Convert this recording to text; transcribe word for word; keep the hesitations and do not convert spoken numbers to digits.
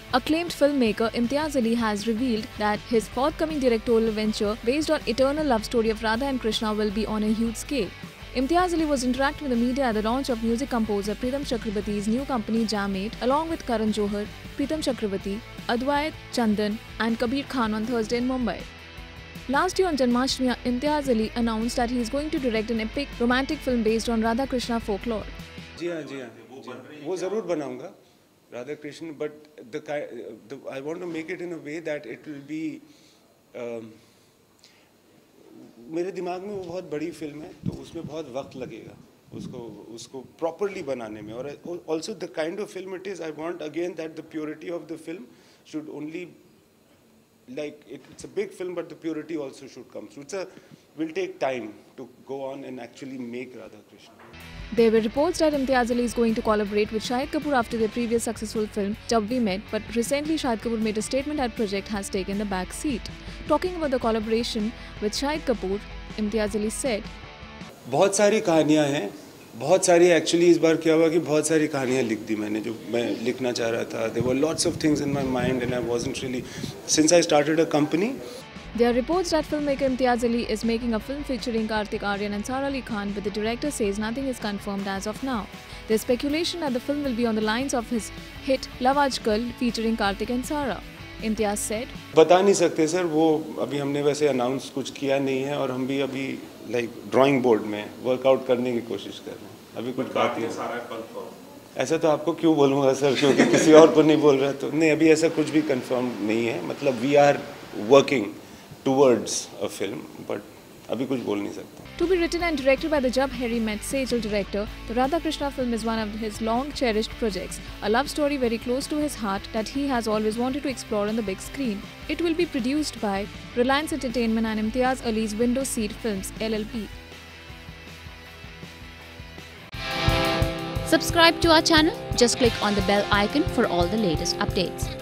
Acclaimed filmmaker Imtiaz Ali has revealed that his forthcoming directorial venture based on eternal love story of Radha and Krishna will be on a huge scale. Imtiaz Ali was interacting with the media at the launch of music composer Pritam Chakrabarty's new company Jam eight along with Karan Johar, Pritam Chakrabarty, Advait Chandan and Kabir Khan on Thursday in Mumbai. Last year on Janmashtami, Imtiaz Ali announced that he is going to direct an epic romantic film based on Radha Krishna folklore. जी हाँ जी हाँ जी वो ज़रूर बनाऊँगा Radha Krishna, but the, the I want to make it in a way that it will be um, मेरे दिमाग में वो बहुत बड़ी फिल्म है तो उसमें बहुत वक्त लगेगा उसको उसको properly बनाने में और also the kind of film it is I want again that the purity of the film should only like it, it's a big film but the purity also should come through. It's a will take time to go on and actually make Radha Krishna. There were reports that Imtiaz Ali is going to collaborate with Shahid Kapoor after their previous successful film Jab We Met, but recently Shahid Kapoor made a statement that project has taken the back seat. Talking about the collaboration with Shahid Kapoor, Imtiaz Ali said, बहुत सारी कहानियाँ हैं, बहुत सारी actually इस बार क्या हुआ कि बहुत सारी कहानियाँ लिख दी मैंने जो मैं लिखना चाह रहा था. There were lots of things in my mind and I wasn't really since I started a company. There are reports that filmmaker Imtiaz Ali is making a film featuring Kartik Aaryan and Sara Ali Khan, but the director says nothing is confirmed as of now. There is speculation that the film will be on the lines of his hit Love Aajkal featuring Kartik and Sara. Imtiaz said, बता नहीं सकते sir वो अभी हमने वैसे announce कुछ किया नहीं है और हम भी अभी लाइक ड्राइंग बोर्ड में वर्कआउट करने की कोशिश कर रहे हैं अभी कुछ बात नहीं ऐसा तो आपको क्यों बोलूँगा सर क्योंकि किसी और को नहीं बोल रहा तो नहीं अभी ऐसा कुछ भी कंफर्म नहीं है मतलब we are working towards a film, but abhi kuch bol nahi sakta. To be written and directed by the Jab Harry Met Sejal director, the Radha Krishna film is one of his long-cherished projects, a love story very close to his heart that he has always wanted to explore on the big screen. It will be produced by Reliance Entertainment and Imtiaz Ali's Window Seat Films L L P. Subscribe to our channel. Just click on the bell icon for all the latest updates.